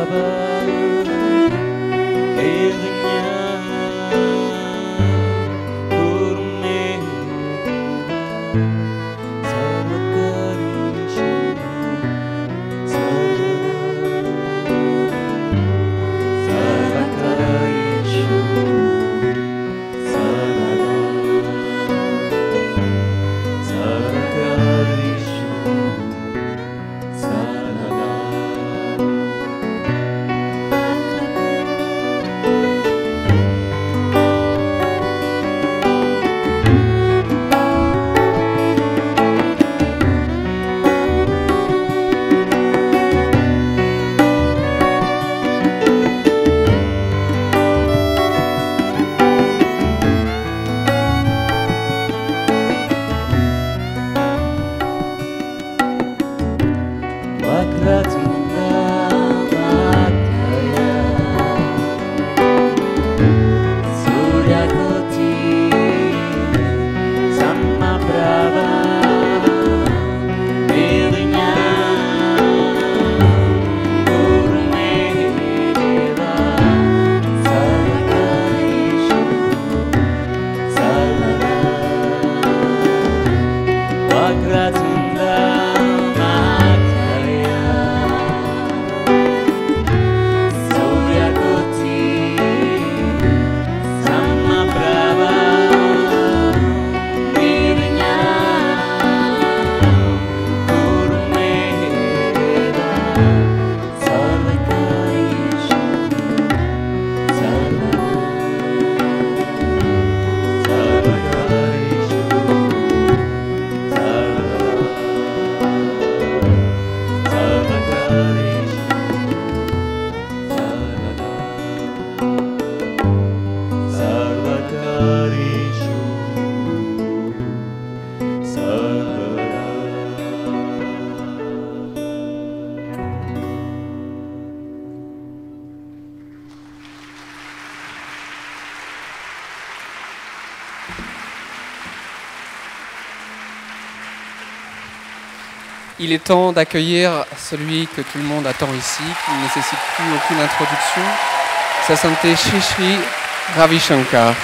Il est temps d'accueillir celui que tout le monde attend ici, qui ne nécessite plus aucune introduction, Sa Sainteté Shri Shri Ravi Shankar.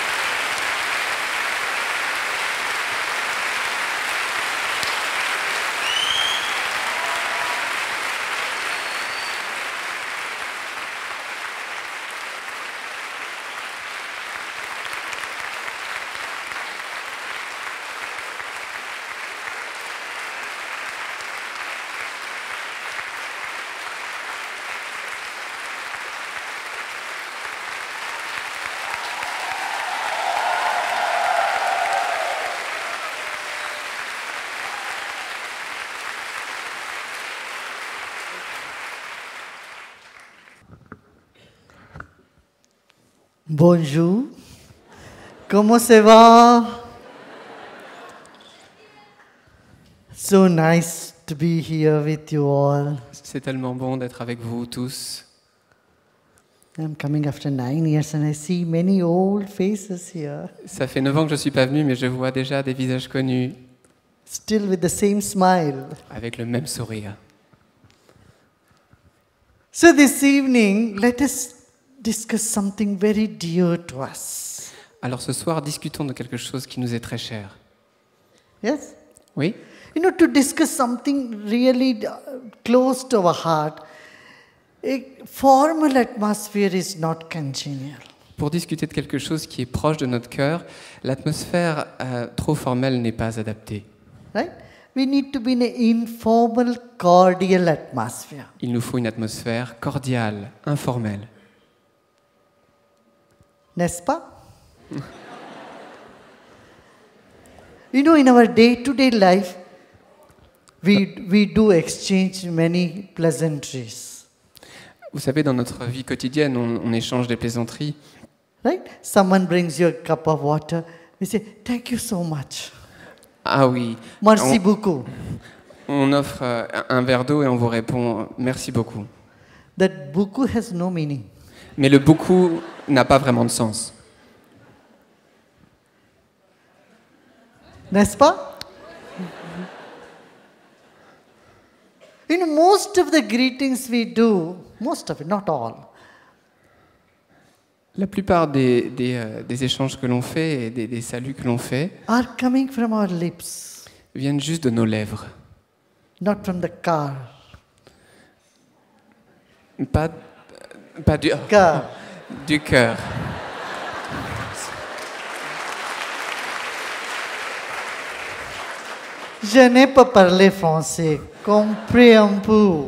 Bonjour, comment ça va? So nice to be here with you all. C'est tellement bon d'être avec vous tous. I'm coming after 9 years and I see many old faces here. Ça fait 9 ans que je ne suis pas venu, mais je vois déjà des visages connus. Still with the same smile. Avec le même sourire. So this evening, let us discuss something very dear to us. Alors ce soir, discutons de quelque chose qui nous est très cher. Yes? Oui? You know, to discuss something really close to our heart, a formal atmosphere is not congenial. Pour discuter de quelque chose qui est proche de notre cœur, l'atmosphère trop formelle n'est pas adaptée. Right? We need to be in an informal, cordial atmosphere. Il nous faut une atmosphère cordiale, informelle. N'est-ce pas? You know, in our day-to-day life, we do exchange many pleasantries. Vous savez, dans notre vie quotidienne, on échange des plaisanteries. Right? Someone brings you a cup of water. We say, thank you so much. Ah oui. Merci beaucoup. On offre un verre d'eau et on vous répond « merci beaucoup ». That beaucoup has no meaning. Mais le « beaucoup » n'a pas vraiment de sens. N'est-ce pas? Most of the greetings we do, most of it, not all, La plupart des échanges que l'on fait et des saluts que l'on fait are coming from our lips, viennent juste de nos lèvres, not from the car. pas Car. du cœur. Je n'ai pas parlé français. Compris un peu.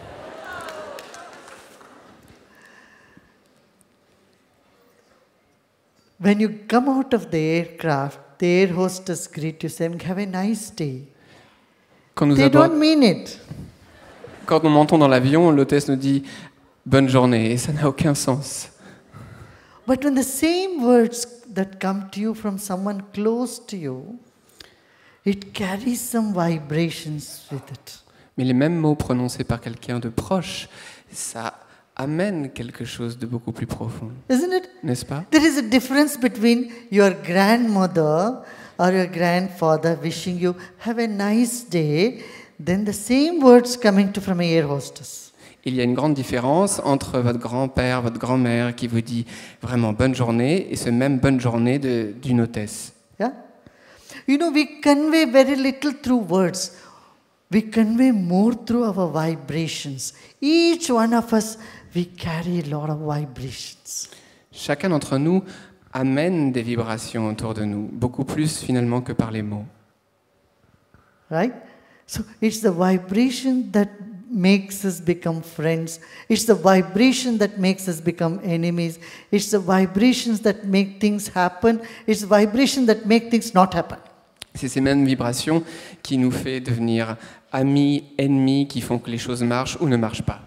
When you come out of the aircraft, the air hostess greet you saying, "Have a nice day." Quand nous, They don't mean it. quand nous montons dans l'avion, l'hôtesse nous dit « bonne journée » et ça n'a aucun sens. But when the same words that come to you from someone close to you, it carries some vibrations with it. Mais les mêmes mots prononcés par quelqu'un de proche, ça amène quelque chose de beaucoup plus profond, Isn't it? n'est-ce pas? There is a difference between your grandmother or your grandfather wishing you have a nice day than the same words coming to from a air hostess. Il y a une grande différence entre votre grand-père, votre grand-mère qui vous dit vraiment bonne journée et ce même bonne journée d'une hôtesse. Yeah? We convey very little through words. We convey more through our vibrations. Each one of us, we carry a lot of vibrations. Chacun d'entre nous amène des vibrations autour de nous, beaucoup plus finalement que par les mots. Right? So it's the vibration that makes us become friends. It's the vibration that makes us become enemies. It's the vibrations that make things happen. It's the vibration that make things not happen. C'est ces mêmes vibrations qui nous fait devenir amis, ennemis, qui font que les choses marchent ou ne marchent pas.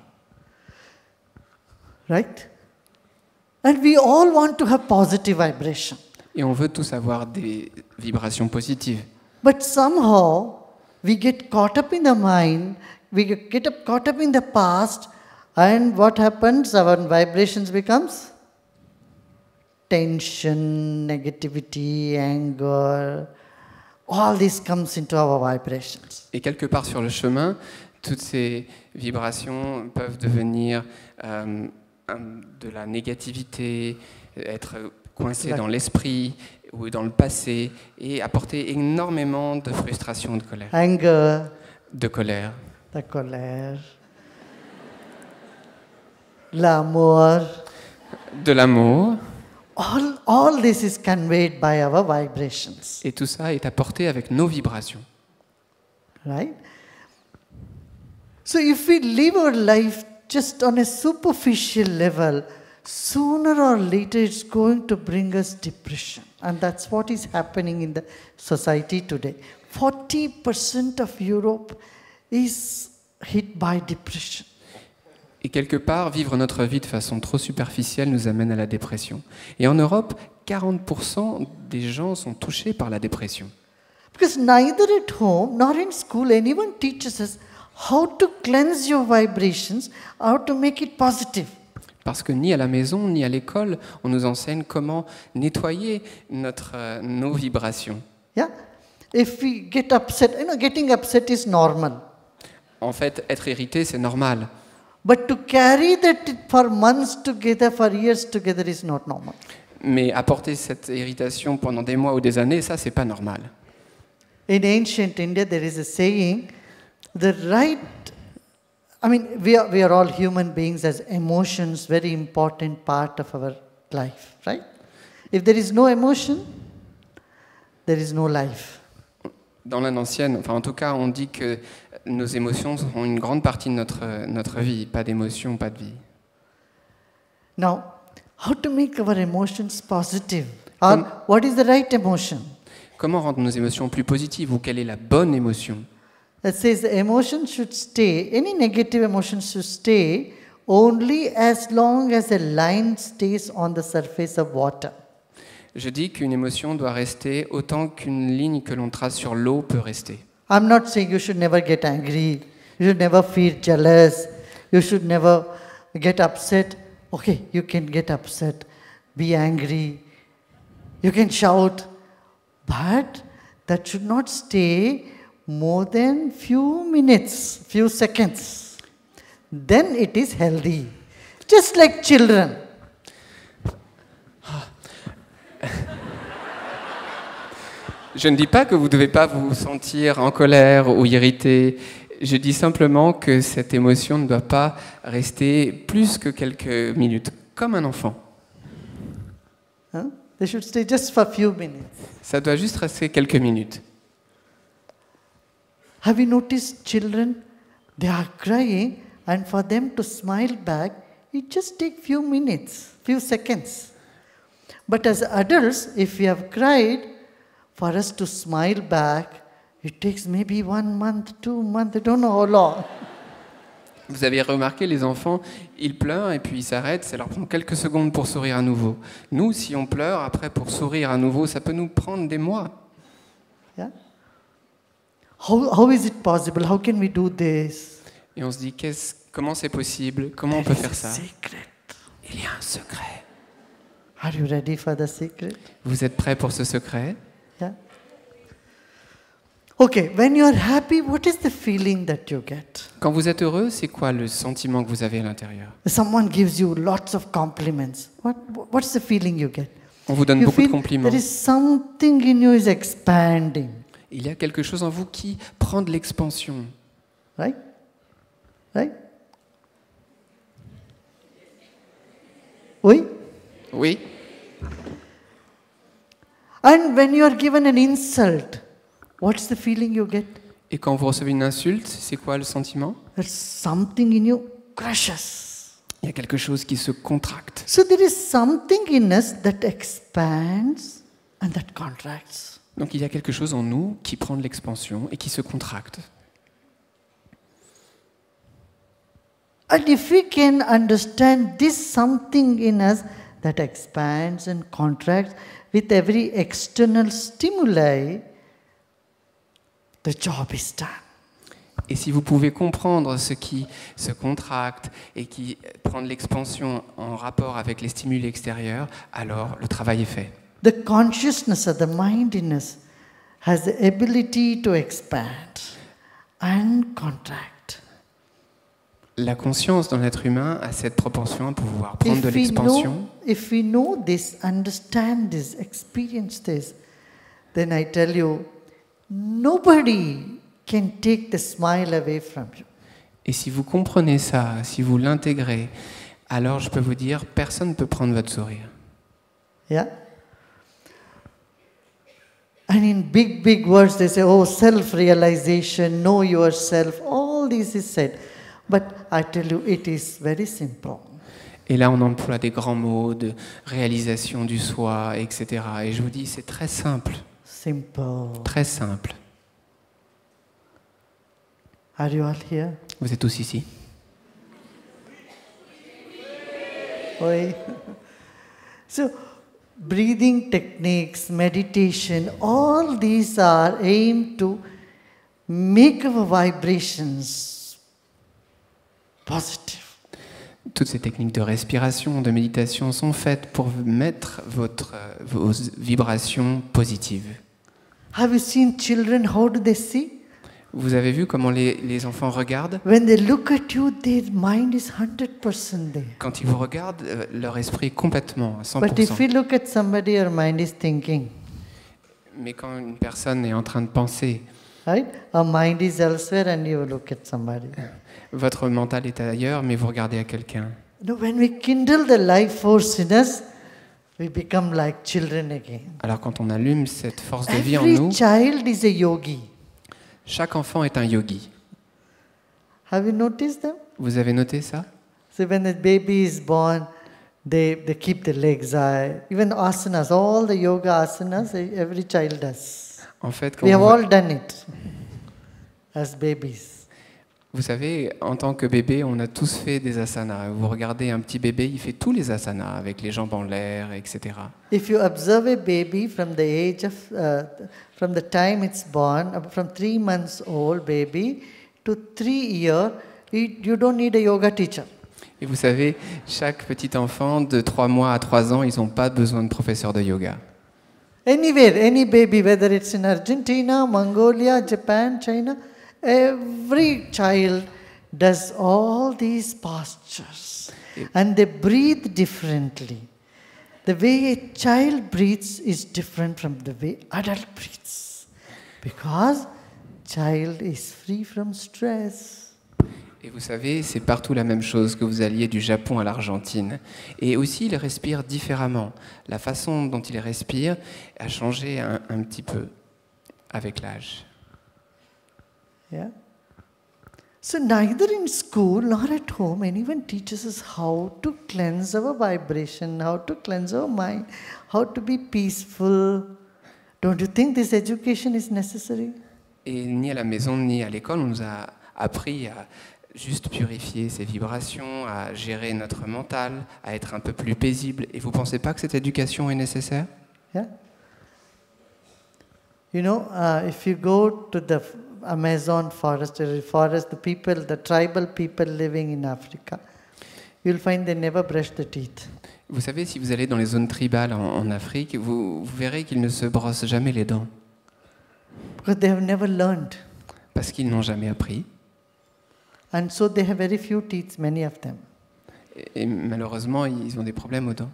Right? And we all want to have positive vibration. Et on veut tous avoir des vibrations positives. But somehow we get caught up in the mind, caught up in the past, and what happens? Our vibrations becomes tension, negativity, anger. All this comes into our vibrations. Et quelque part sur le chemin, toutes ces vibrations peuvent devenir de la négativité, être coincées dans l'esprit ou dans le passé et apporter énormément de frustration, de colère. Anger, De colère. la colère, l'amour. De l'amour. All this is conveyed by our vibrations. Et tout ça est apporté avec nos vibrations. Right? So if we live our life just on a superficial level, sooner or later it's going to bring us depression. And that's what is happening in the society today. 40% of Europe is hit by depression. Et quelque part, vivre notre vie de façon trop superficielle nous amène à la dépression. Et en Europe, 40% des gens sont touchés par la dépression. Because neither at home nor in school anyone teaches us how to cleanse your vibrations, how to make it positive. Parce que ni à la maison, ni à l'école, on nous enseigne comment nettoyer nos vibrations. Yeah? If we get upset, getting upset is normal. En fait, être irrité, c'est normal. But to carry that for months together, for years together is not normal. Mais apporter cette irritation pendant des mois ou des années, ça, c'est pas normal. In ancient India, there is a saying, we are all human beings as emotions, very important part of our life, right? If there is no emotion, there is no life. Dans l'Inde ancienne, en tout cas, on dit que nos émotions sont une grande partie de notre vie. Pas d'émotions, pas de vie. Now, how to make our emotions positive? Or what is the right emotion? Comment rendre nos émotions plus positives ou quelle est la bonne émotion? It says the emotion should stay, any negative emotion should stay only as long as a line stays on the surface of water. Je dis qu'une émotion doit rester autant qu'une ligne que l'on trace sur l'eau peut rester. I'm not saying you should never get angry, you should never feel jealous, you should never get upset. Okay, you can get upset, be angry, you can shout, but that should not stay more than few minutes, few seconds, then it is healthy. Just like children. Je ne dis pas que vous ne devez pas vous sentir en colère ou irrité. Je dis simplement que cette émotion ne doit pas rester plus que quelques minutes, comme un enfant. Huh? They should stay just for a few minutes. Ça doit juste rester quelques minutes. Have you noticed children? They are crying, and for them to smile back, it just takes few minutes, few seconds. But as adults, if we have cried, for us to smile back, it takes maybe 1 month, 2 months, I don't know how long. Vous avez remarqué, les enfants, ils pleurent et puis ils s'arrêtent, ça leur prend quelques secondes pour sourire à nouveau. Nous, si on pleure, après pour sourire à nouveau, ça peut nous prendre des mois. Yeah? How is it possible? How can we do this? Et on se dit, comment c'est possible? Comment on peut faire ça? Secret. Il y a un secret. Are you ready for the secret? Vous êtes prêts pour ce secret? Yeah. Okay, when you are happy, what is the feeling that you get? Quand vous êtes heureux, c'est quoi le sentiment que vous avez à l'intérieur? Someone gives you lots of compliments. What's the feeling you get? On vous donne You beaucoup de feel compliments. there is something in you is expanding, Il y a quelque chose en vous qui prend de l'expansion. right? Right? Oui? Oui? And when you are given an insult, what's the feeling you get? Et quand vous recevez une insulte, c'est quoi le sentiment? There's something in you crushes. Il y a quelque chose qui se contracte. So there is something in us that expands and that contracts. Donc il y a quelque chose en nous qui prend de l'expansion et qui se contracte. And if we can understand this something in us that expands and contracts with every external stimuli, the job is done. Et si vous pouvez comprendre ce qui se contracte et qui prend de l'expansion en rapport avec les stimuli extérieurs, alors le travail est fait. The consciousness of the mindiness has the ability to expand and contract. La conscience dans l'être humain a cette propension à pouvoir prendre de l'expansion. If we know this, understand this, experience this, then I tell you, nobody can take the smile away from you. Et si vous comprenez ça, si vous l'intégrez, alors je peux vous dire, personne ne peut prendre votre sourire. Yeah? And in big words, they say, oh, self-realization, know yourself, all this is said. But I tell you, it is very simple. Et là, on emploie des grands mots de réalisation du soi, etc. Et je vous dis, c'est très simple. Simple. Très simple. Are you all here? Vous êtes tous ici? Oui. So, breathing techniques, meditation, all these are aimed to make our vibrations positive. Toutes ces techniques de respiration, de méditation sont faites pour mettre vos vibrations positives. Have you seen children? How do they see? Vous avez vu comment les enfants regardent? When they look at you, their mind is 100% there. Quand ils vous regardent, leur esprit est complètement à 100%. But if you look at somebody, your mind is thinking. Mais quand une personne est en train de penser, Right? Our mind is elsewhere and you look at somebody. votre mental est ailleurs, mais vous regardez à quelqu'un. No, when we kindle the life force in us, we become like children again. Alors quand on allume cette force de vie en Every nous, child is a yogi. chaque enfant est un yogi. Have you noticed them? Vous avez noté ça? So when the baby is born, they keep the legs high. Even asanas, all the yoga asanas, every child does. En fait, quand We have vous, all done it as babies. vous savez, en tant que bébé, on a tous fait des asanas. Vous regardez un petit bébé, il fait tous les asanas avec les jambes en l'air, etc. If you observe a baby from the age of, from the time it's born, from 3 months old baby to 3 years, you don't need a yoga teacher. Et vous savez, chaque petit enfant de 3 mois à 3 ans, ils n'ont pas besoin de professeur de yoga. Anywhere, any baby, whether it's in Argentina, Mongolia, Japan, China, every child does all these postures. And they breathe differently. The way a child breathes is different from the way adult breathes. Because child is free from stress. Et vous savez, c'est partout la même chose, que vous alliez du Japon à l'Argentine. Et aussi, ils respirent différemment. La façon dont ils respirent a changé un petit peu avec l'âge. Yeah. So neither in school nor at home anyone teaches us how to cleanse our vibration, how to cleanse our mind, how to be peaceful. Don't you think this education is necessary? Et ni à la maison ni à l'école, on nous a appris à juste purifier ces vibrations, à gérer notre mental, à être un peu plus paisible. Et vous ne pensez pas que cette éducation est nécessaire? Yeah. You know, if you go to the Amazon forest, the people, the tribal people living in Africa, you'll find they never brush their teeth. Vous savez, si vous allez dans les zones tribales en Afrique, vous verrez qu'ils ne se brossent jamais les dents. Because they have never learned. Parce qu'ils n'ont jamais appris. And so they have very few teeth, many of them. Et malheureusement, ils ont des problèmes aux dents.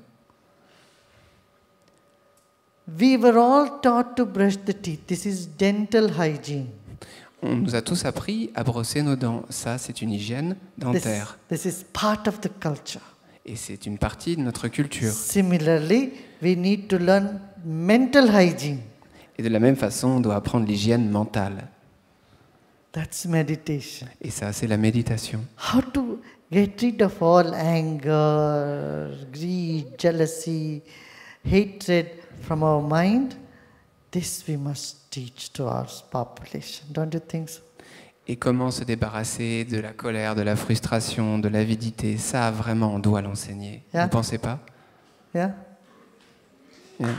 We were all taught to brush the teeth. This is dental hygiene. On nous a tous appris à brosser nos dents. Ça, c'est une hygiène dentaire. This is part of the culture. Et c'est une partie de notre culture. Similarly, we need to learn mental hygiene. Et de la même façon, on doit apprendre l'hygiène mentale. That's meditation. Et ça, c'est la méditation. How to get rid of all anger, greed, jealousy, hatred from our mind. This we must teach to our population. Don't you think so? Et comment se débarrasser de la colère, de la frustration, de l'avidité, ça, vraiment, on doit l'enseigner. Yeah. Vous ne pensez pas? Yeah? Yeah.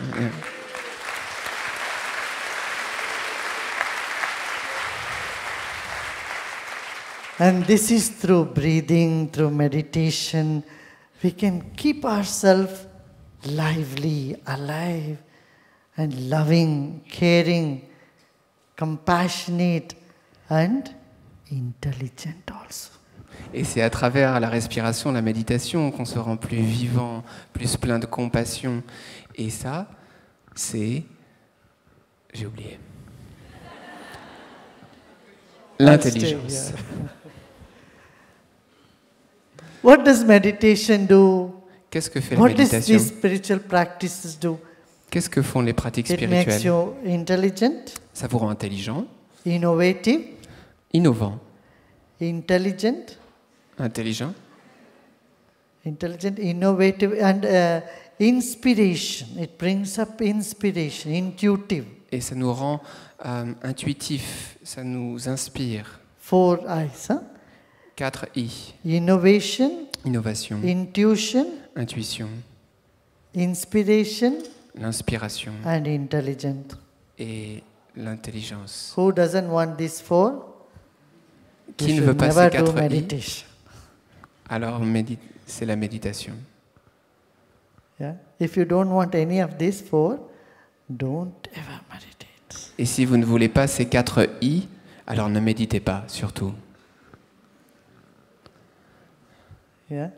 And this is through breathing, through meditation, we can keep ourselves lively, alive, and loving, caring, compassionate, and intelligent also. Et c'est à travers la respiration, la méditation, qu'on se rend plus vivant, plus plein de compassion. Et ça, c'est... J'ai oublié. L'intelligence. What does meditation do? Qu'est-ce que fait la What does méditation? these spiritual practices do? Qu'est-ce que font les pratiques It makes spirituelles? you intelligent, Ça vous rend intelligent, innovative, innovant, intelligent, intelligent, innovative, and inspiration. It brings up inspiration, intuitive. et ça nous rend intuitifs, ça nous inspire. 4 I's. Huh? 4 I. Innovation, Innovation, intuition, intuition, inspiration, l'inspiration and intelligent. et l'intelligence. Who doesn't want these 4? Qui You ne veut should pas never ces do 4 I? meditation. Alors c'est la méditation. Yeah? If you don't want any of these 4, don't ever meditate. Et si vous ne voulez pas ces 4 I, alors ne méditez pas, surtout. Yeah?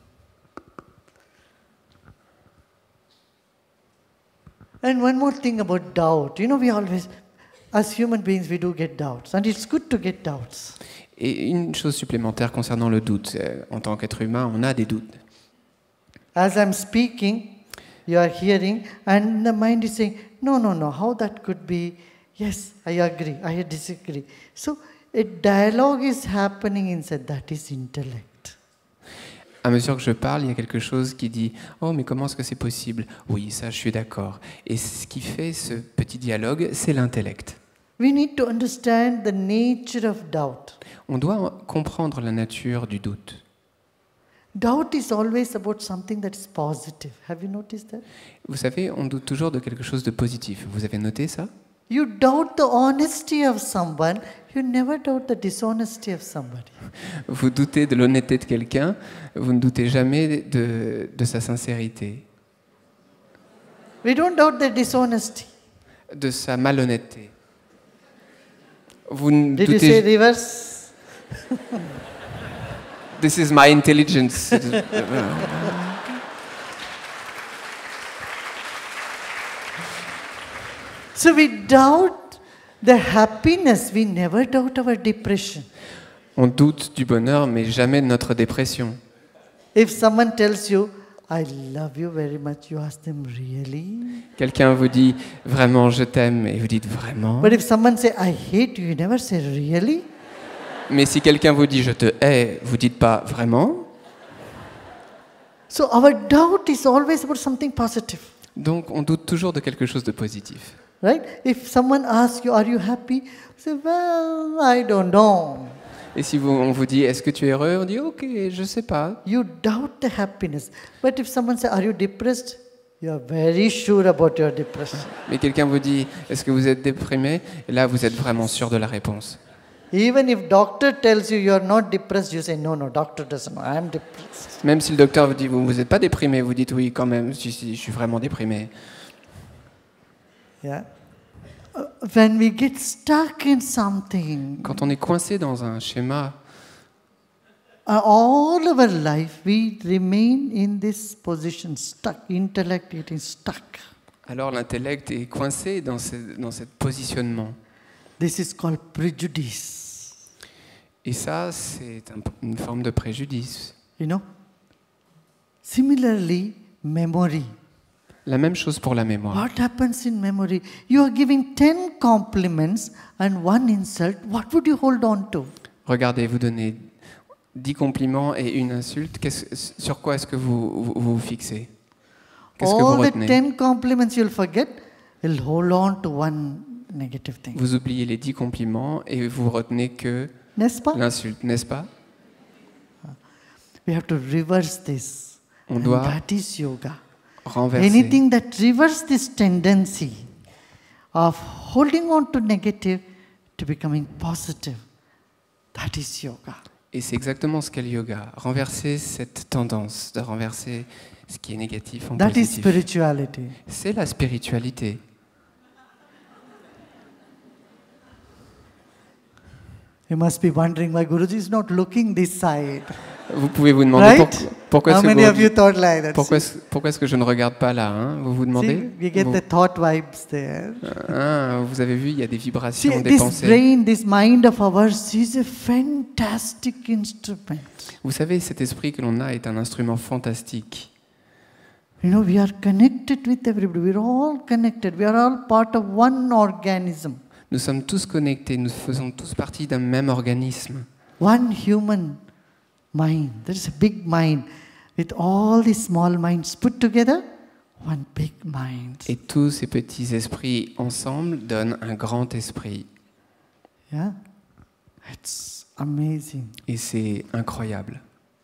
And one more thing about doubt. You know, we always, as human beings, we do get doubts. And it's good to get doubts. Et une chose supplémentaire concernant le doute. En tant qu'être humain, on a des doutes. As I'm speaking, you are hearing, and the mind is saying, no, no, no, how that could be? Yes, I agree, I disagree. So a dialogue is happening inside, that is intellect. À mesure que je parle, il y a quelque chose qui dit « Oh, mais comment est-ce que c'est possible ?» Oui, ça, je suis d'accord. Et ce qui fait ce petit dialogue, c'est l'intellect. We need to understand the nature of doubt. On doit comprendre la nature du doute. Doubt is always about something that is positive. Have you noticed that? Vous savez, on doute toujours de quelque chose de positif. Vous avez noté ça? You doubt the honesty of someone, you never doubt the dishonesty of somebody. Vous doutez de l'honnêteté de quelqu'un, vous ne doutez jamais de sa sincérité. We don't doubt their dishonesty. de sa malhonnêteté. Vous ne Did you say doutez... reverse? This is my intelligence. So we doubt the happiness, we never doubt our depression. On doute du bonheur, mais jamais de notre dépression. If someone tells you, I love you very much, you ask them, really? Quelqu'un vous dit vraiment je t'aime et vous dites vraiment. But if someone say, I hate you, you never say, really? Mais si quelqu'un vous dit je te hais, vous dites pas vraiment. So our doubt is always about something positive, Donc on doute toujours de quelque chose de positif. right? If someone asks you, are you happy? You say, well, I don't know. Et si on vous dit est-ce que tu es heureux, on dit ok, je sais pas. You doubt the happiness. But if someone says, are you depressed? You are very sure about your depression. Mais quelqu'un vous dit est-ce que vous êtes déprimé, et là vous êtes vraiment sûr de la réponse. Even if doctor tells you are not depressed, you say, no, doctor doesn't know, I am depressed. Même si le docteur vous dit vous n'êtes pas déprimé, vous dites oui quand même, si, je suis vraiment déprimé. Yeah. When we get stuck in something, Quand on est coincé dans un schéma, all our life we remain in this position, stuck, intellect getting stuck. alors l'intellect est coincé dans ce positionnement. This is called prejudice. Et ça, c'est une forme de préjudice. You know? Similarly, memory. La même chose pour la mémoire. What happens in memory? You are giving 10 compliments and 1 insult. What would you hold on to? Regardez, vous donnez 10 compliments et une insulte. Sur quoi est-ce que vous fixez? Qu'est-ce que vous All the retenez? 10 compliments you'll forget, you'll hold on to 1 negative thing. Vous oubliez les 10 compliments et vous retenez que N'est-ce pas? l'insulte, n'est-ce pas? We have to reverse this. On And doit that is yoga. renverser. Anything that reverses this tendency of holding on to negative to becoming positive, that is yoga. Et c'est exactement ce qu'est le yoga. Renverser cette tendance, de renverser ce qui est négatif en That is positif. spirituality. C'est la spiritualité. You must be wondering why Guruji is not looking this side. Vous pouvez vous demander Right? pourquoi How est-ce que many of you vous, thought like that? pourquoi est-ce que je ne regarde pas là, hein? Vous vous See, demandez? we get Vous- the thought vibes there. Vous avez vu, il y a des See, vibrations, des this pensées. brain, this mind of ours is a fantastic instrument. Vous savez, cet esprit que l'on a est un instrument fantastique. You know, we are connected with everybody. We're all connected. We are all part of one organism. Nous sommes tous connectés, nous faisons tous partie d'un même organisme. One human mind. There is a big mind with all these small minds put together. One big mind. Et tous ces petits esprits ensemble donnent un grand esprit. Yeah? It's amazing. Et c'est incroyable.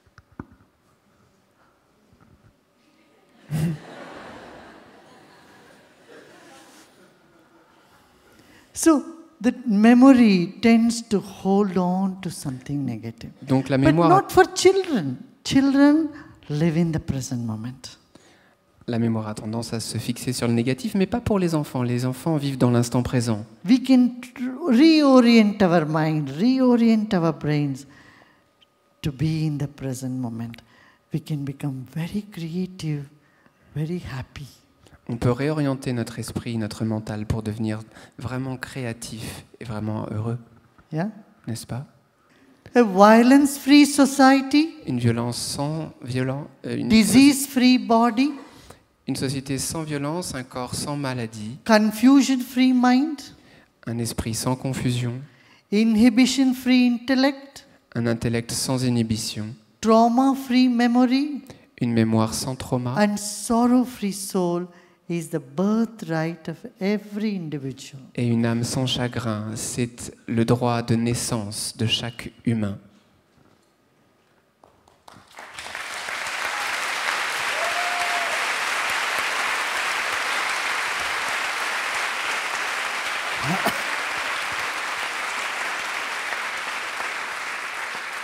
So, the memory tends to hold on to something negative. Donc la But mémoire, not for children. Children live in the present moment. la mémoire a tendance à se fixer sur le négatif, mais pas pour les enfants. Les enfants vivent dans l'instant présent. We can reorient our mind, reorient our brains to be in the present moment. We can become very creative, very happy. On peut réorienter notre esprit, notre mental pour devenir vraiment créatif et vraiment heureux, Yeah? n'est-ce pas? A violence-free society, Une violence sans violence, disease-free body, une société sans violence, un corps sans maladie, confusion-free mind, un esprit sans confusion, inhibition-free intellect, un intellect sans inhibition, trauma-free memory, une mémoire sans trauma and sorrow-free soul is the birthright of every individual. et une âme sans chagrin. C'est le droit de naissance de chaque humain.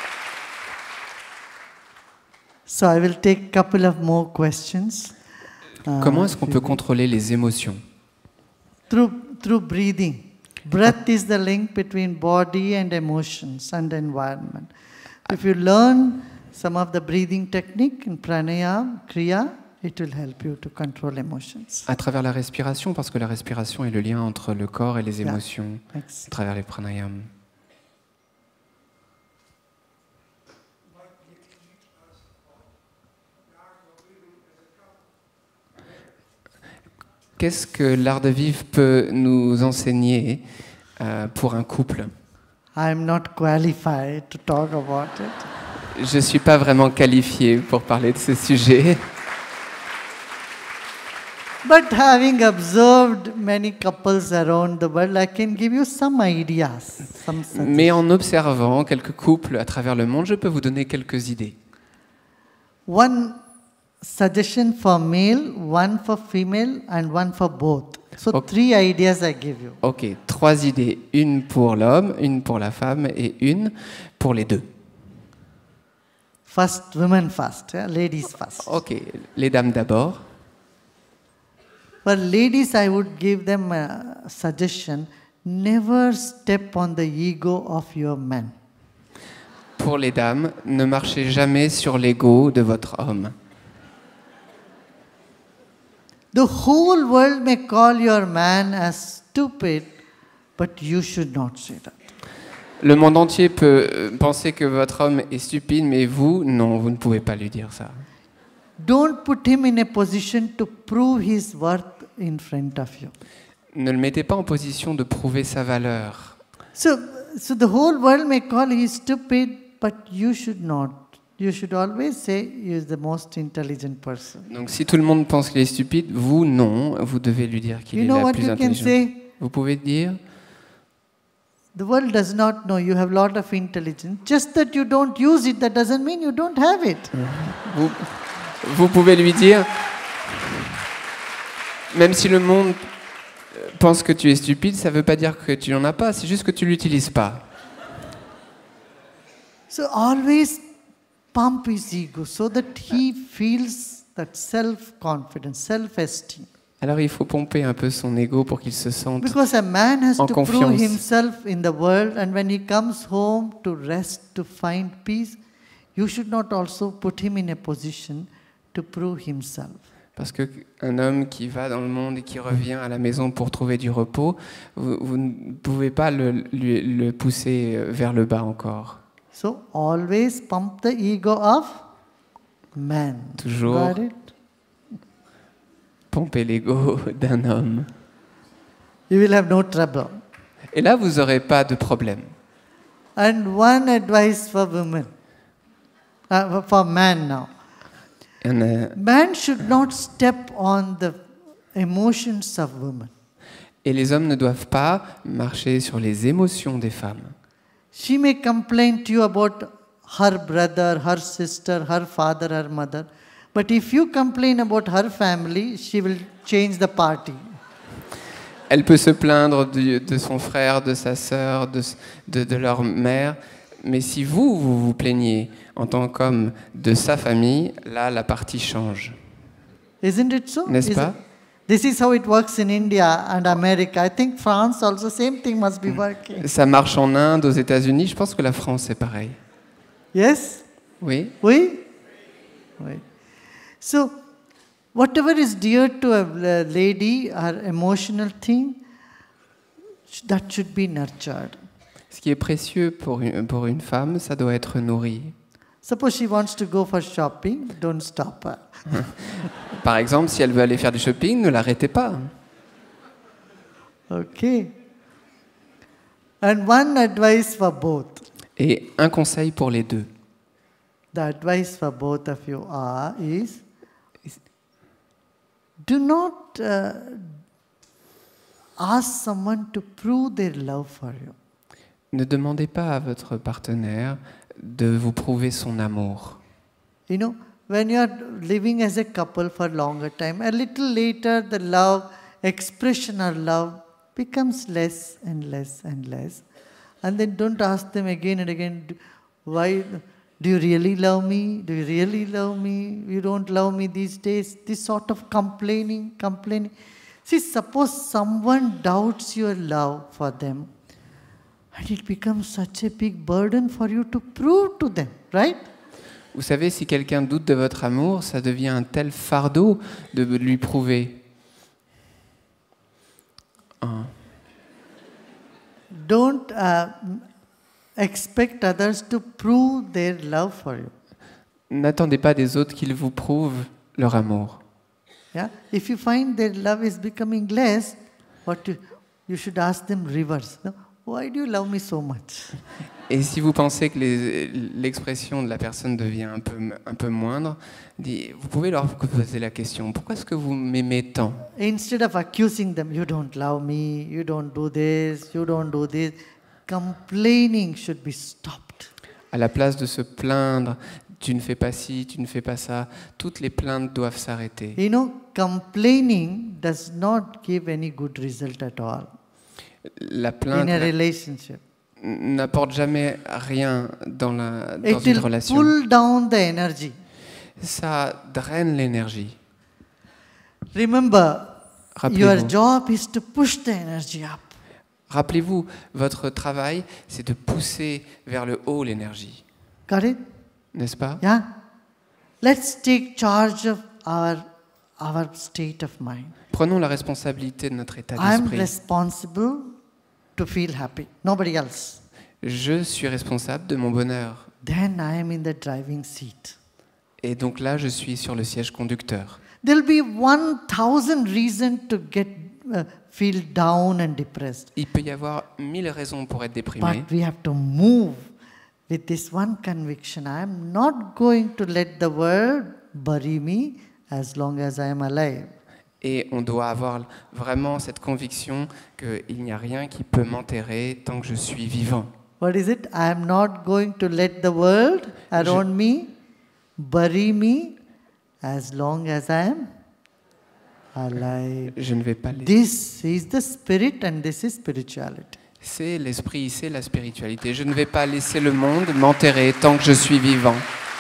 So I will take a couple of more questions. Comment est-ce qu'on peut contrôler les émotions? Through breathing. Breath is the link between body and emotions and environment. If you learn some of the breathing technique in pranayama, kriya, it will help you to control emotions. À travers la respiration, parce que la respiration est le lien entre le corps et les émotions, à travers les pranayams. Qu'est-ce que l'art de vivre peut nous enseigner pour un couple? I'm not qualified to talk about it. Je ne suis pas vraiment qualifié pour parler de ce sujet. But having observed many couples around the world, I can give you some ideas. Mais en observant quelques couples à travers le monde, je peux vous donner quelques idées. One suggestion for male, one for female, and one for both. So Okay. 3 ideas I give you. Ok, 3 idées. Une pour l'homme, une pour la femme et une pour les deux. First, women first, ladies first. Ok, les dames d'abord. For ladies, I would give them a suggestion. Never step on the ego of your man. Pour les dames, ne marchez jamais sur l'ego de votre homme. The whole world may call your man as stupid, but you should not say that. Le monde entier peut penser que votre homme est stupide, mais vous, non, vous ne pouvez pas lui dire ça. Don't put him in a position to prove his worth in front of you. Ne le mettez pas en position de prouver sa valeur. So the whole world may call he stupid, but you should not. You should always say he is the most intelligent person. Donc si tout le monde pense qu'il est stupide, vous, non, vous devez lui dire qu'il est You know la what plus you can intelligente. say? Vous pouvez dire, The world does not know you have a lot of intelligence. Just that you don't use it, that doesn't mean you don't have it. vous pouvez lui dire, même si le monde pense que tu es stupide, ça ne veut pas dire que tu n'en as pas, c'est juste que tu ne l'utilises pas. So always pump his ego so that he feels that self-confidence, self-esteem. Alors il faut pomper un peu son ego pour qu'il se sente Because a man has en to prove confiance. himself in the world, and when he comes home to rest, to find peace, you should not also put him in a position to prove himself. Parce qu'un homme qui va dans le monde et qui revient à la maison pour trouver du repos, vous ne pouvez pas le pousser vers le bas encore. So always pump the ego of man. Toujours. Got it? Pomper l'ego d'un homme. You will have no trouble. Et là, vous n'aurez pas de problème. And one advice for women, for man now. Man should not step on the emotions of women. Et les hommes ne doivent pas marcher sur les émotions des femmes. She may complain to you about her brother, her sister, her father, her mother. But if you complain about her family, she will change the party. Elle peut se plaindre de son frère, de sa sœur, de leur mère. Mais si vous vous plaignez en tant qu'homme de sa famille, là, la partie change. Isn't it so? N'est-ce pas? This is how it works in India and America. I think France also same thing must be working. Ça marche en Inde, aux États-Unis. Je pense que la France, c'est pareil. Yes? Oui? Oui? Oui. So, whatever is dear to a lady, her emotional thing, that should be nurtured. Ce qui est précieux pour une femme, ça doit être nourri. Suppose she wants to go for shopping, don't stop her. Par exemple, si elle veut aller faire du shopping, ne l'arrêtez pas. Okay. And one advice for both. Et un conseil pour les deux. The advice for both of you is do not ask someone to prove their love for you. Ne demandez pas à votre partenaire de vous prouver son amour. You know, when you are living as a couple for a longer time, a little later the love, expression of love becomes less and less and less. And then don't ask them again and again, why Do you really love me? Do you really love me? You don't love me these days. This sort of complaining. See, suppose someone doubts your love for them, and it becomes such a big burden for you to prove to them, right? Vous savez, si quelqu'un doute de votre amour, ça devient un tel fardeau de lui prouver. Don't expect others to prove their love for you. N'attendez pas des autres qu'ils vous prouvent leur amour. Yeah? If you find their love is becoming less, you should ask them reverse. No? Why do you love me so much? Et si vous pensez que l'expression de la personne devient un peu moindre, vous pouvez leur poser la question, pourquoi est-ce que vous m'aimez tant? Instead of accusing them, you don't love me, you don't do this, you don't do this, complaining should be stopped. À la place de se plaindre, tu ne fais pas ci, tu ne fais pas ça, toutes les plaintes doivent s'arrêter. You know, complaining does not give any good result at all. La plainte in a relationship. N'apporte jamais rien dans une It will relation. pull down the energy. Ça draine l'énergie. Remember, your Rappelez-vous, job is to push the energy up. rappelez-vous, votre travail, c'est de pousser vers le haut l'énergie. Got it? N'est-ce pas? Yeah? Let's take charge of our state of mind. Prenons la responsabilité de notre état I'm d'esprit. responsible to feel happy. Nobody else. Je suis responsable de mon bonheur. Then I am in the driving seat. Et donc là, je suis sur le siège conducteur. There'll be 1,000 reasons to feel down and depressed. Il peut y avoir 1000 raisons pour être déprimé, But we have to move with this one conviction. I am not going to let the world bury me as long as I am alive. et on doit avoir vraiment cette conviction qu'il n'y a rien qui peut m'enterrer tant que je suis vivant. What is it? I am not going to let the world around me bury me as long as I am alive. Je ne vais pas laisser. This is the spirit and this is spirituality. C'est l'esprit, c'est la spiritualité. Je ne vais pas laisser le monde m'enterrer tant que je suis vivant.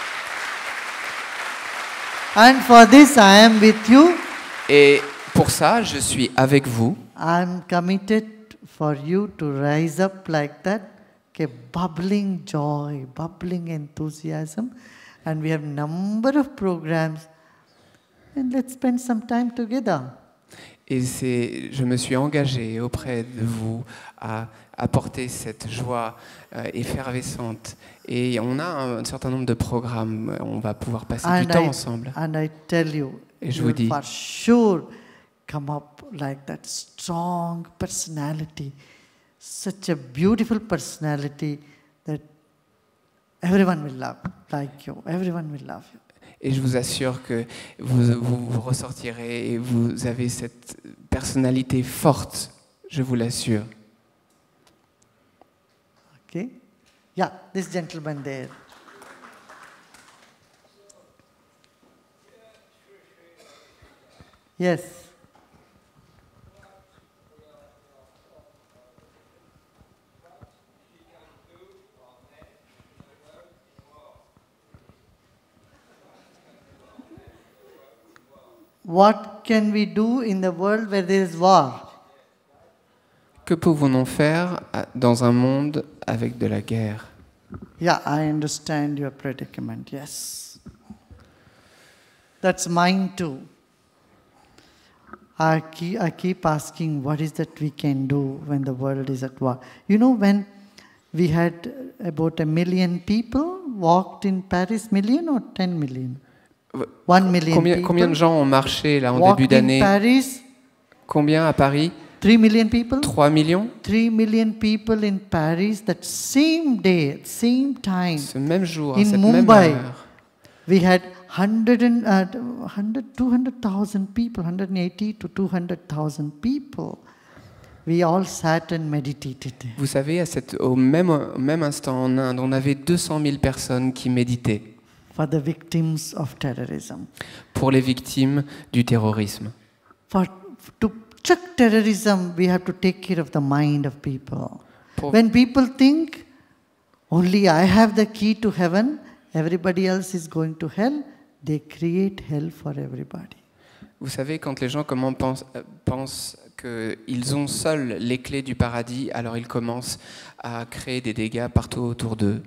And for this I am with you. Et pour ça, je suis avec vous. I am committed for you to rise up like that, okay, bubbling joy, bubbling enthusiasm. And we have number of programs. And let's spend some time together. Et je me suis engagé auprès de vous à apporter cette joie effervescente. Et on a un certain nombre de programmes. On va pouvoir passer du temps ensemble. And I tell you, Et je you vous will dis, for sure come up like that strong personality, such a beautiful personality that everyone will love, like you. Everyone will love you. et je vous assure que vous ressortirez et vous avez cette personnalité forte, je vous l'assure. Okay? Yeah, this gentleman there. Yes. What can we do in the world where there is war? Que pouvons-nous faire dans un monde avec de la guerre? Yeah, I understand your predicament. Yes. That's mine too. I keep asking, what is that we can do when the world is at war? You know, when we had about 1 million people walked in Paris, million or 10 million? 1 million Combien de gens ont marché là en walked début d'année? in Paris, Combien à Paris? 3 million people? 3 millions? 3 million people in Paris that same day, same time. Ce même jour, à In cette même Mumbai, heure. we had 200,000 people, 180 to 200,000 people. We all sat and meditated. Vous savez, au même instant en Inde, on avait 200 000 personnes qui méditaient For the victims of terrorism. pour les victimes du terrorisme. To check terrorism, we have to take care of the mind of people. Pour- When people think, only I have the key to heaven, everybody else is going to hell, they create hell for everybody. Vous savez, quand les gens pensent qu'ils ont seuls les clés du paradis, alors ils commencent à créer des dégâts partout autour d'eux.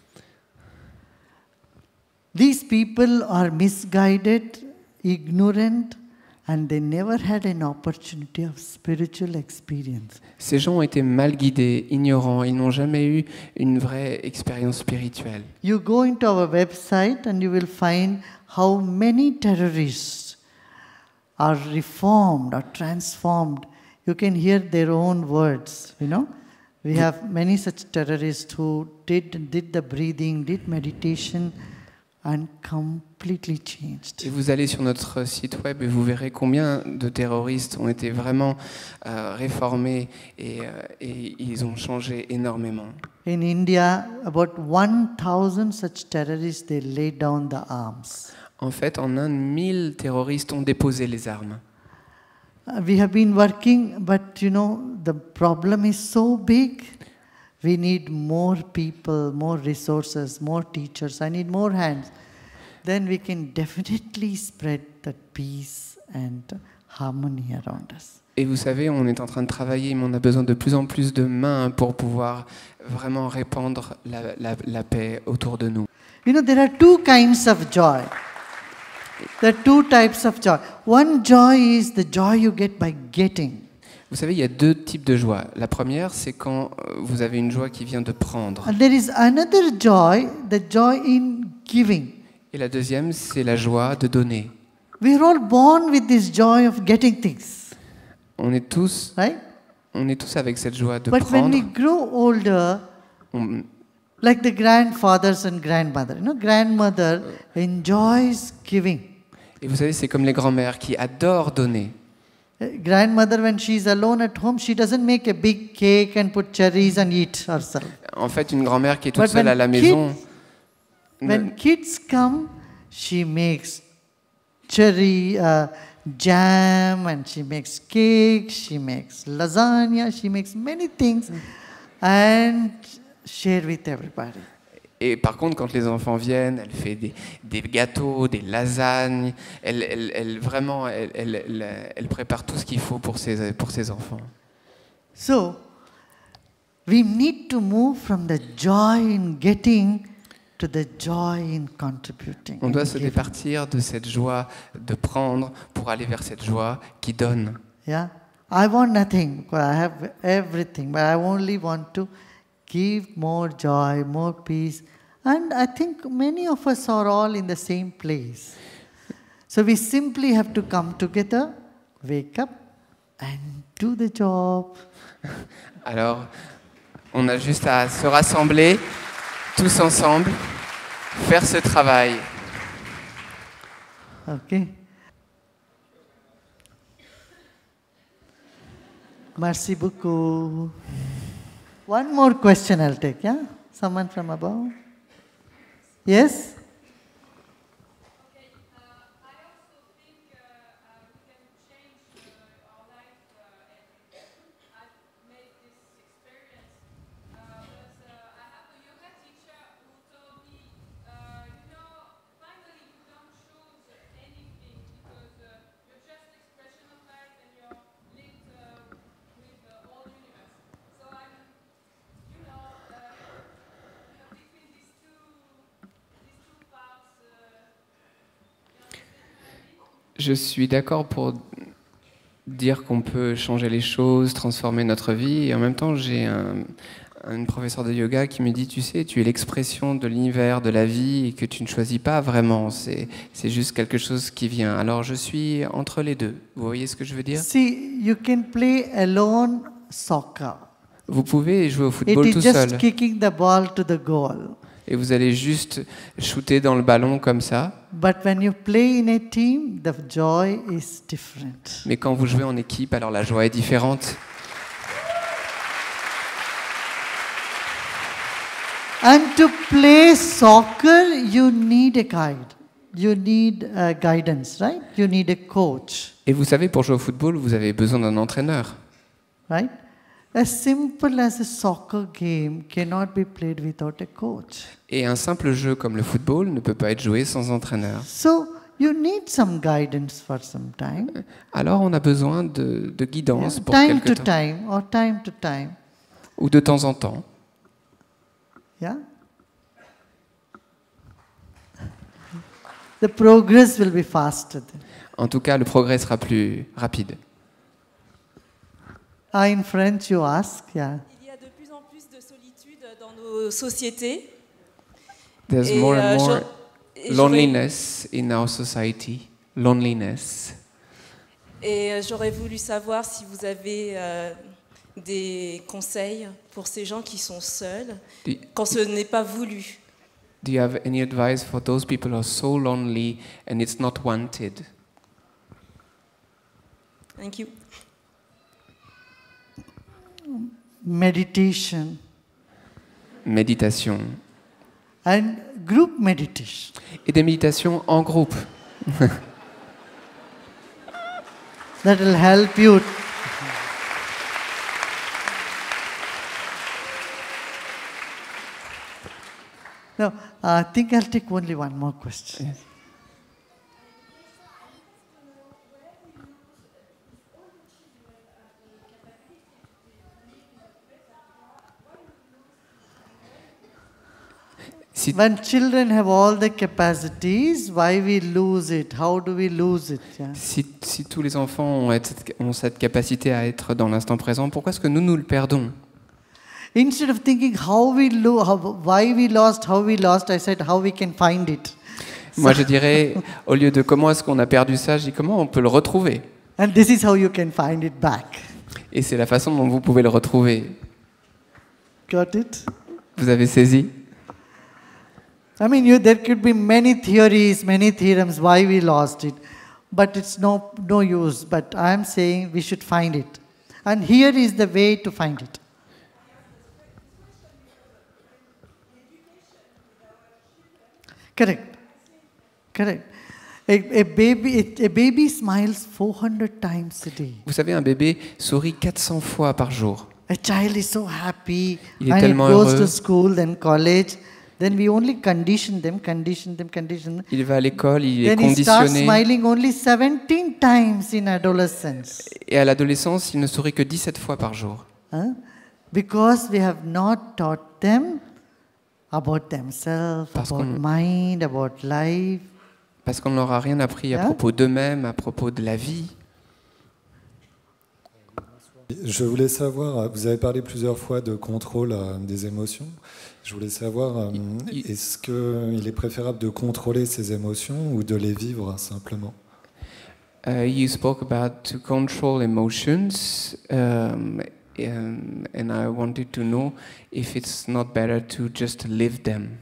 These people are misguided, ignorant, and they never had an opportunity of spiritual experience. Ces gens ont été mal guidés, ignorants, ils n'ont jamais eu une vraie expérience spirituelle. You go into our website and you will find how many terrorists are reformed or transformed. You can hear their own words, you know. We have many such terrorists who did the breathing, did meditation, and completely changed. Et vous allez sur notre site web et vous verrez combien de terroristes ont été vraiment réformés et ils ont changé énormément. In India, about 1,000 such terrorists, they laid down the arms. En fait, en Inde, 1000 terroristes ont déposé les armes. We have been working, but you know, the problem is so big. We need more people, more resources, more teachers. I need more hands. Then we can definitely spread that peace and harmony around us. Et vous savez, on est en train de travailler, mais on a besoin de plus en plus de mains pour pouvoir vraiment répandre la paix autour de nous. You know, there are two kinds of joy. There are two types of joy. One joy is the joy you get by getting. Vous savez, il y a deux types de joie. La première, c'est quand vous avez une joie qui vient de prendre. And there is another joy, the joy in giving. Et la deuxième, c'est la joie de donner. We are all born with this joy of getting things, On est tous right? avec cette joie de But when prendre. we grow older, like the grandfathers and grandmother, you know, grandmother enjoys giving. Et vous savez, c'est comme les grands-mères qui adorent donner. Grandmother, when she's alone at home, she doesn't make a big cake and put cherries and eat herself. En fait, une grand-mère qui est toute But seule à la maison, When kids come, she makes cherry jam, and she makes cake, she makes lasagna, she makes many things, and share with everybody. et par contre, quand les enfants viennent, elle fait des gâteaux, des lasagnes, elle prépare tout ce qu'il faut pour ses enfants. So, we need to move from the joy in getting to the joy in contributing. On doit and se giving. départir de cette joie de prendre pour aller vers cette joie qui donne. Yeah, I want nothing. I have everything, but I only want to give more joy, more peace. And I think many of us are all in the same place. So we simply have to come together, wake up, and do the job. Alors, on a juste à se rassembler, tous ensemble, faire ce travail. Okay. Merci beaucoup. One more question I'll take, yeah? Someone from above? Yes? Okay, I also think we can change our life every day. I've made this experience, but I have a yoga teacher who told me, finally you don't choose anything because you're just expression of life and you're linked with the whole universe. So I'm, between these two parts. Je suis d'accord pour dire qu'on peut changer les choses, transformer notre vie. Et en même temps, j'ai un professeur de yoga qui me dit, tu sais, tu es l'expression de l'univers, de la vie, et que tu ne choisis pas vraiment. C'est juste quelque chose qui vient. Alors, je suis entre les deux. Vous voyez ce que je veux dire? See, you can play alone soccer. Vous pouvez jouer au It football is tout just seul. kicking the ball to the goal. Et vous allez juste shooter dans le ballon comme ça. But when you play in a team, the joy is different. Mais quand vous jouez en équipe, alors la joie est différente. And to play soccer, you need a guide. You need guidance, right? You need a coach, Et vous savez, pour jouer au football, vous avez besoin d'un entraîneur. right? as simple as a soccer game cannot be played without a coach. Et un simple jeu comme le football ne peut pas être joué sans entraîneur. So you need some guidance for some time. Alors on a besoin de guidance pour Time quelque to temps. time or time to time. Ou de temps en temps. Yeah? The progress will be faster then. En tout cas, le progrès sera plus rapide. In French you ask, yeah. Il y a de plus en plus de solitude dans nos sociétés. There's Et, more and euh, more et j'aurais- loneliness in our society. Loneliness. Et j'aurais voulu savoir si vous avez des conseils pour ces gens qui sont seuls Do, quand ce n'est pas voulu. do you have any advice for those people who are so lonely and it's not wanted? Thank you. Meditation Méditation. and group meditation. Et des méditations en groupe. That will help you. No, I think I'll take only one more question. Yes. Si, When children have all the capacities, why we lose it? How do we lose it? Yeah. si tous les enfants ont cette capacité à être dans l'instant présent, pourquoi est-ce que nous le perdons? Instead of thinking why we lost, how we lost, I said how we can find it. Moi, je dirais, au lieu de comment est-ce qu'on a perdu ça, je dis comment on peut le retrouver. And this is how you can find it back. Et c'est la façon dont vous pouvez le retrouver. Got it? Vous avez saisi? I mean, there could be many theories, many theorems why we lost it, but it's no use. But I'm saying we should find it. And here is the way to find it. Correct. Correct. A baby smiles 400 times a day. Vous savez, un bébé sourit 400 fois par jour. A child is so happy Il est and it tellement goes heureux. to school, then college. Then we only condition them. Il va à l'école, il est Then he starts conditionné. smiling only 17 times in adolescence. Et à l'adolescence, il ne sourit que 17 fois par jour. Huh? Because we have not taught them about themselves, Parce about qu'on- mind, about life. Parce qu'on ne leur a rien appris à Hein? propos d'eux-mêmes, à propos de la vie. Je voulais savoir, vous avez parlé plusieurs fois de contrôle des émotions. Je voulais savoir, est-ce qu'il est préférable de contrôler ses émotions ou de les vivre simplement? You spoke about to control emotions, and I wanted to know if it's not better to just live them.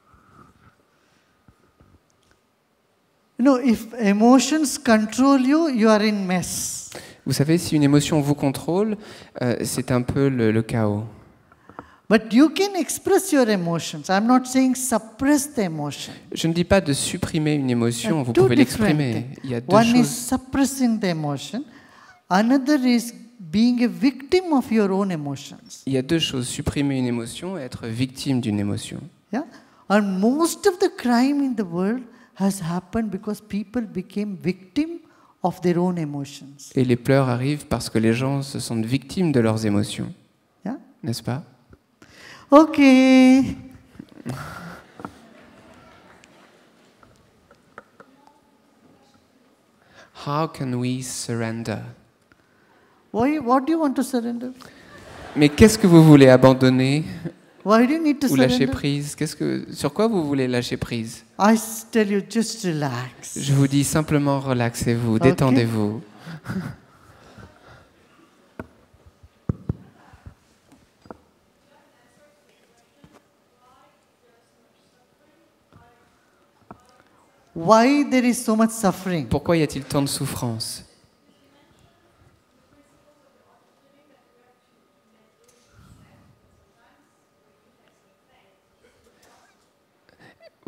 You know, if emotions control you, you are in mess. Vous savez, si une émotion vous contrôle, c'est un peu le chaos. But you can express your emotions. I'm not saying suppress the emotion. Je ne dis pas de supprimer une émotion, vous Two pouvez different l'exprimer. things. Il y a deux One is choses. suppressing the emotion. Another is being a victim of your own emotions. Il y a deux choses, supprimer une émotion et être victime d'une émotion. Yeah? And most of the crime in the world has happened because people became victim of their own emotions. Et les pleurs arrivent parce que les gens se sentent victimes de leurs émotions, Yeah? n'est-ce pas? Okay. How can we surrender? What do you want to surrender? Mais qu'est-ce que vous voulez abandonner Why do you need to ou lâcher surrender? prise? Sur quoi vous voulez lâcher prise? Tell you, just relax. Je vous dis simplement relaxez-vous, Ok. détendez-vous. Why there is so much suffering? Pourquoi y a-t-il tant de souffrance?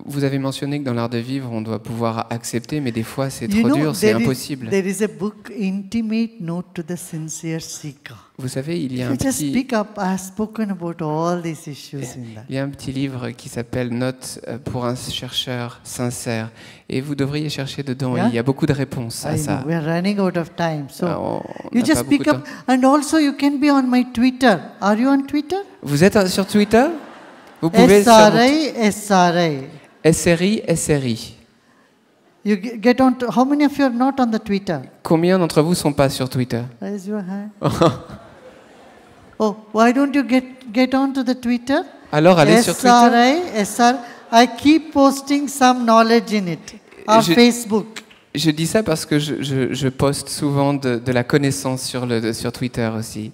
Vous avez mentionné que dans l'art de vivre, on doit pouvoir accepter, mais des fois c'est You trop know, dur, c'est there is, impossible. there is a book, Intimate Note to the Sincere Seeker. Vous savez, il y a You un just petit... pick up. I have spoken about all these issues in that. Il y a un petit livre qui s'appelle Notes pour un chercheur sincère. Et vous devriez chercher dedans. Yeah? Il y a beaucoup de réponses à I ça. know, we are running out of time. So On you n'a pas just beaucoup pick de up. temps. And also you can be on my Twitter. Are you on Twitter? Vous êtes sur Twitter? Vous pouvez sur SRI. SRI, SRI. You get on to, how many of you are not on the Twitter? Combien d'entre vous sont pas sur Twitter? Raise your hand. Oh, why don't you get on to the Twitter? Alors allez sur Twitter. SRI. I keep posting some knowledge in it. Or Je- Facebook. Je dis ça parce que je poste souvent de la connaissance sur Twitter aussi.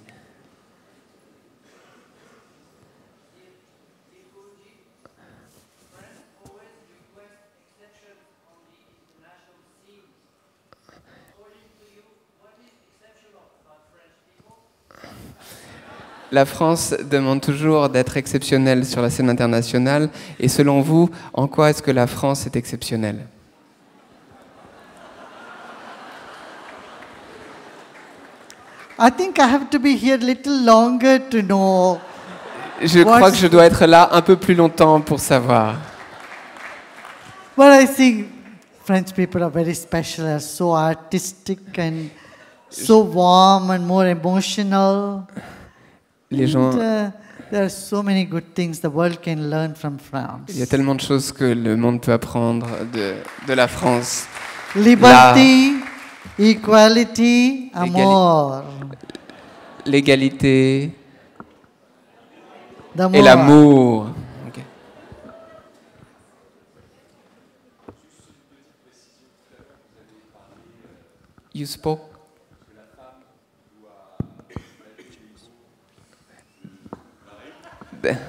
La France demande toujours d'être exceptionnelle sur la scène internationale. Et selon vous, en quoi est-ce que la France est exceptionnelle? I think I have to be here a little longer to know. Je crois que je dois être là un peu plus longtemps pour savoir. But I think French people are very special, are so artistic and so warm and more emotional. Les gens, There are so many good things the world can learn from France. il y a tellement de choses que le monde peut apprendre de la France. Liberty, equality, amour. L'égalité D'amour. et l'amour. Ok. You spoke. Ben.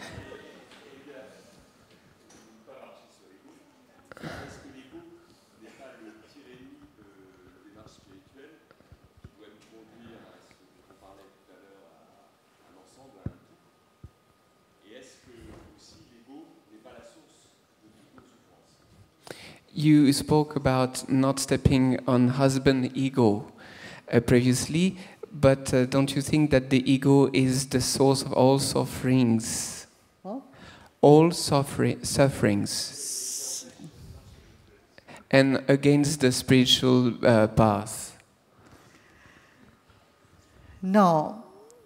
You spoke about not stepping on husband ego previously, but don't you think that the ego is the source of all sufferings? Huh? All sufferings. And against the spiritual path. No.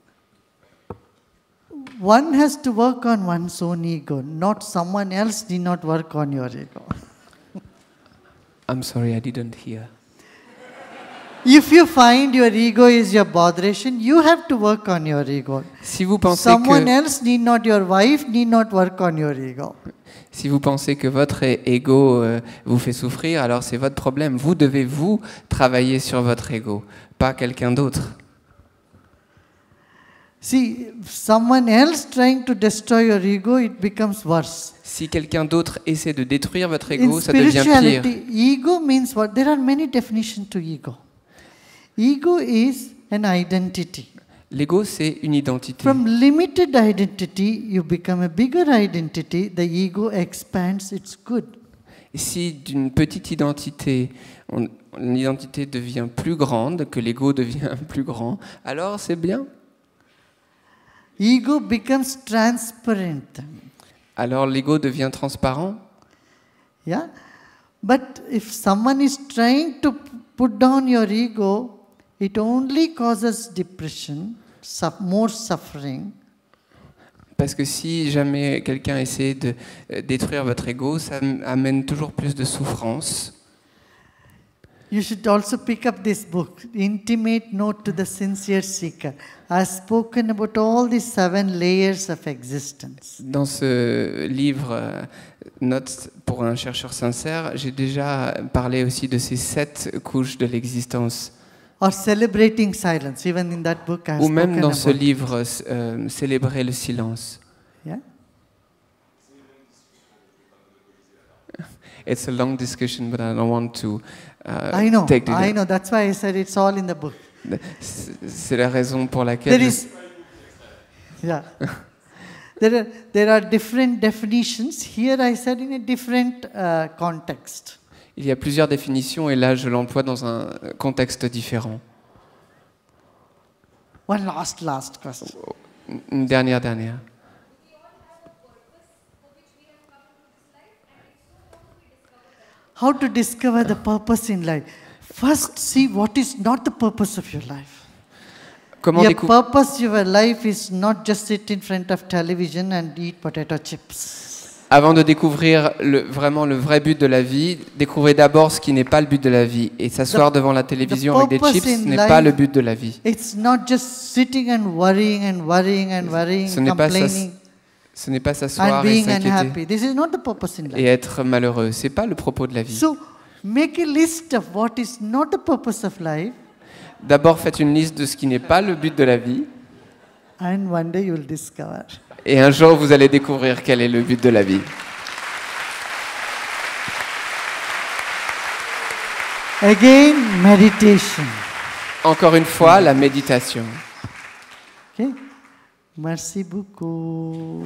One has to work on one's own ego, not someone else need not work on your ego. I'm sorry, I didn't hear. If you find your ego is your botheration, you have to work on your ego. Si vous pensez Someone que else need not, your wife need not work on your ego. si vous pensez que votre ego vous fait souffrir, alors c'est votre problème. Vous devez vous travailler sur votre ego, pas quelqu'un d'autre. See, if someone else trying to destroy your ego, it becomes worse. Si quelqu'un d'autre essaie de détruire votre In ego, ça devient pire. spirituality, ego means what? There are many definitions to ego. Ego is an identity. L'ego, c'est une identité. From limited identity, you become a bigger identity. The ego expands, it's good. Et si d'une petite identité, l'identité devient plus grande, que l'ego devient plus grand, alors c'est bien. Ego becomes transparent. Alors l'ego devient transparent. Yeah? But if someone is trying to put down your ego, it only causes depression, more suffering. Parce que si jamais quelqu'un essaie de détruire votre ego, ça amène toujours plus de souffrance. You should also pick up this book, Intimate Note to the Sincere Seeker. I've spoken about all the 7 layers of existence. Dans ce livre, Notes pour un chercheur sincère, j'ai déjà parlé aussi de ces 7 couches de l'existence. Or Celebrating Silence, even in that book I have Ou même spoken dans ce about. livre, Célébrer le silence. Yeah? It's a long discussion, but I don't want to I know, take the... I know. That's why I said it's all in the book. C'est la raison pour There laquelle... is, yeah. there are different definitions. Here I said in a different context. Il y a plusieurs définitions et là je l'emploie dans un contexte différent. One last question. Une dernière. How to discover the purpose in life? First, see what is not the purpose of your life. Comment Your découvrir purpose, your life is not just sit in front of television and eat potato chips. Avant de découvrir vraiment le vrai but de la vie, découvrez d'abord ce qui n'est pas le but de la vie. Et s'asseoir devant la télévision avec des purpose chips in n'est life- pas le but de la vie. It's not just sitting and worrying, Ce n'est pas complaining, Ce n'est pas and s'asseoir et being s'inquiéter unhappy. This is not the purpose in et life. être malheureux. C'est pas le propos de la vie. So, make a list of what is not the purpose of life, D'abord, faites une liste de ce qui n'est pas le but de la vie. and one day you will discover. Et un jour, vous allez découvrir quel est le but de la vie. Again, meditation. Encore une fois, la méditation. Okay? Merci beaucoup.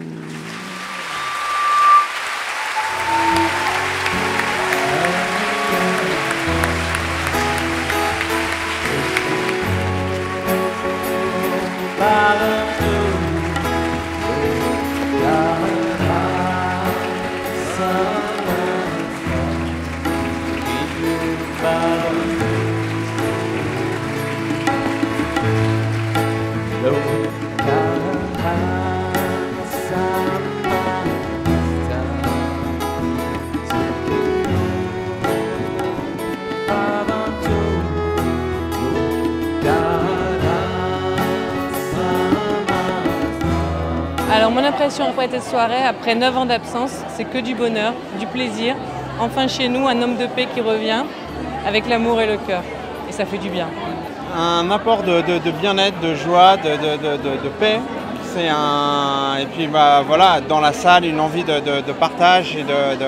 Alors mon impression après cette soirée, après 9 ans d'absence, c'est que du bonheur, du plaisir. Enfin chez nous, un homme de paix qui revient avec l'amour et le cœur. Et ça fait du bien. Un apport de bien-être, de joie, de paix. C'est un... Et puis voilà, dans la salle, une envie de partage et une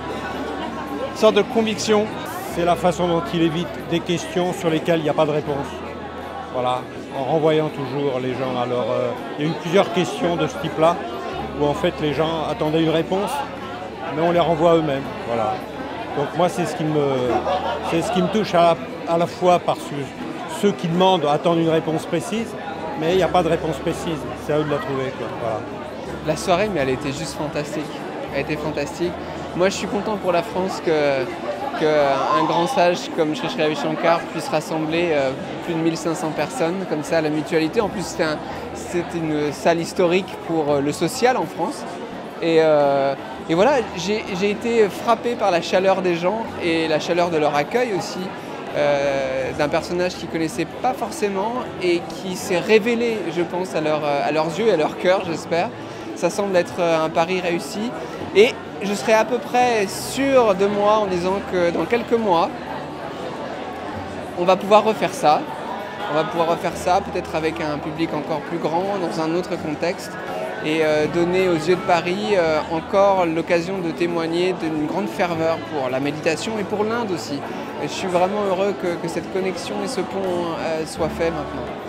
sorte de conviction. C'est la façon dont il évite des questions sur lesquelles il n'y a pas de réponse. Voilà, en renvoyant toujours les gens. Alors, il y a eu plusieurs questions de ce type-là, où en fait les gens attendaient une réponse, mais on les renvoie eux-mêmes. Voilà. Donc moi, c'est ce qui me touche à la fois par ceux qui demandent, attendent une réponse précise, mais il n'y a pas de réponse précise. C'est à eux de la trouver, quoi. Voilà. La soirée, mais elle était juste fantastique. Elle était fantastique. Moi, je suis content pour la France qu'un grand sage comme Sri Sri Ravi Shankar puisse rassembler plus de 1500 personnes comme ça à la Mutualité. En plus, c'était une salle historique pour le social en France. Et voilà, j'ai été frappé par la chaleur des gens et la chaleur de leur accueil aussi, d'un personnage qu'ils ne connaissaient pas forcément et qui s'est révélé, je pense, à leurs yeux et à leur cœur, j'espère. Ça semble être un pari réussi. Et je serais à peu près sûr de moi en disant que dans quelques mois, on va pouvoir refaire ça. On va pouvoir refaire ça peut-être avec un public encore plus grand, dans un autre contexte, et donner aux yeux de Paris encore l'occasion de témoigner d'une grande ferveur pour la méditation et pour l'Inde aussi. Et je suis vraiment heureux que cette connexion et ce pont soient faits maintenant.